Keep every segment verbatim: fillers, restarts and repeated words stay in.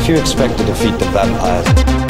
If you expect to defeat the vampires,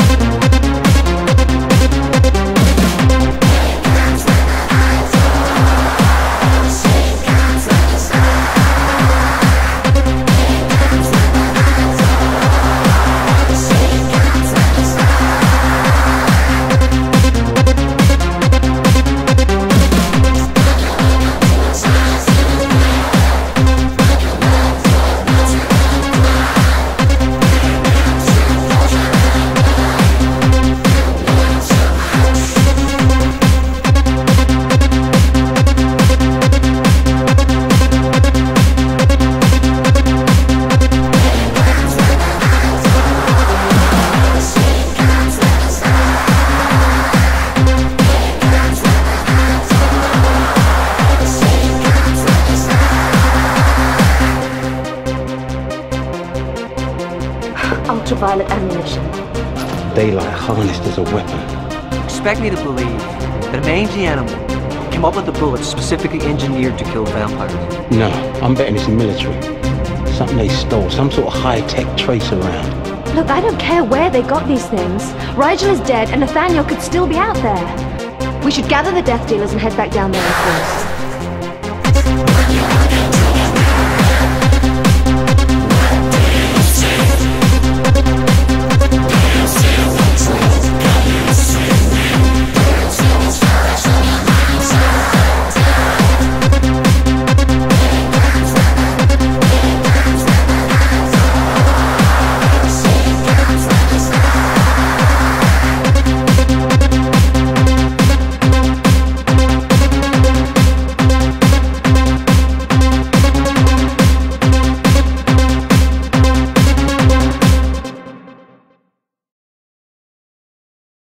ultraviolet ammunition. Daylight harnessed as a weapon. Expect me to believe that a mangy animal came up with the bullets specifically engineered to kill vampires. No, I'm betting it's military. Something they stole, some sort of high-tech tracer round. Look, I don't care where they got these things. Rigel is dead and Nathaniel could still be out there. We should gather the death dealers and head back down there, of course.